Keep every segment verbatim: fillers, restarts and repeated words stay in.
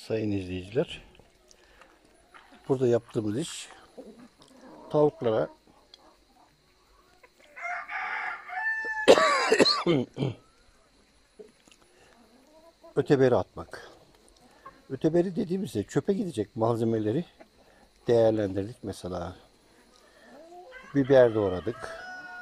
sayın izleyiciler. Burada yaptığımız iş tavuklara öteberi atmak. Öteberi dediğimizde çöpe gidecek malzemeleri değerlendirdik. Mesela biber doğradık,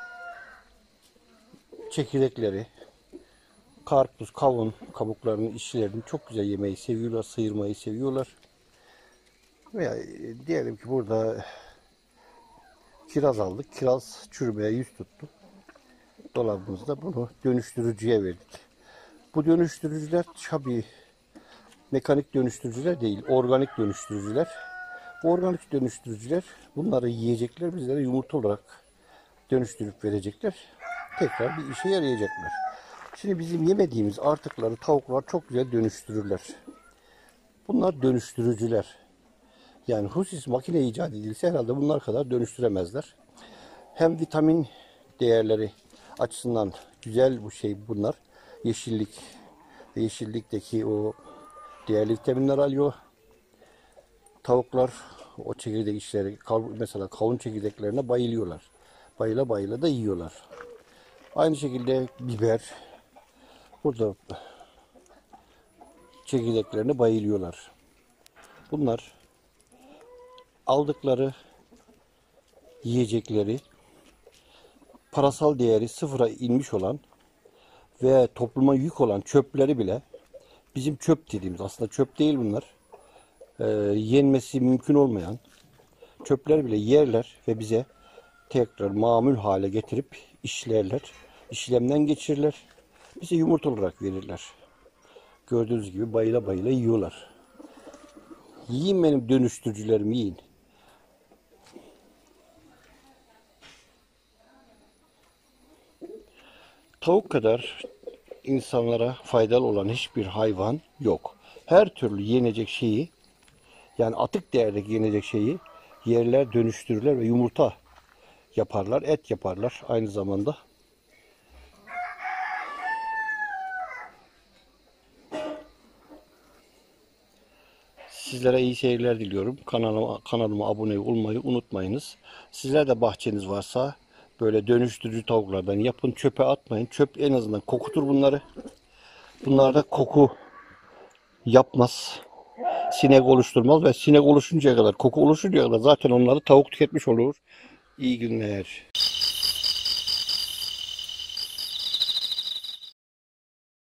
çekirdekleri, karpuz, kavun kabuklarının içlerini çok güzel yemeyi seviyorlar, sıyırmayı seviyorlar. Veya diyelim ki burada kiraz aldık, kiraz çürümeye yüz tuttu. Dolabımızda bunu dönüştürücüye verdik. Bu dönüştürücüler tabii mekanik dönüştürücüler değil, organik dönüştürücüler. Bu organik dönüştürücüler bunları yiyecekler, bizlere yumurta olarak dönüştürüp verecekler. Tekrar bir işe yarayacaklar. Şimdi bizim yemediğimiz artıkları tavuklar çok güzel dönüştürürler. Bunlar dönüştürücüler. Yani husus makine icat edilse herhalde bunlar kadar dönüştüremezler. Hem vitamin değerleri açısından güzel bu şey bunlar. Yeşillik, yeşillikteki o değerli vitaminler alıyor. Tavuklar o çekirdek işleri, mesela kavun çekirdeklerine bayılıyorlar. Bayıla bayıla da yiyorlar. Aynı şekilde biber, burada çekirdeklerine bayılıyorlar. Bunlar aldıkları yiyecekleri parasal değeri sıfıra inmiş olan ve topluma yük olan çöpleri bile, bizim çöp dediğimiz, aslında çöp değil bunlar, e, yenmesi mümkün olmayan çöpler bile yerler ve bize tekrar mamul hale getirip işlerler, işlemden geçirirler, bize yumurta olarak verirler. Gördüğünüz gibi bayıla bayıla yiyorlar. Yiyin benim dönüştürücülerimi, yiyin. Tavuk kadar insanlara faydalı olan hiçbir hayvan yok. Her türlü yenecek şeyi, yani atık değerdeki yenecek şeyi yerler, dönüştürürler ve yumurta yaparlar, et yaparlar aynı zamanda. Sizlere iyi seyirler diliyorum. Kanalıma, kanalıma abone olmayı unutmayınız. Sizler de bahçeniz varsa böyle dönüştürücü tavuklardan yapın. Çöpe atmayın. Çöp en azından kokutur bunları. Bunlar da koku yapmaz. Sinek oluşturmaz ve sinek oluşuncaya kadar, koku oluşuncaya kadar zaten onları tavuk tüketmiş olur. İyi günler.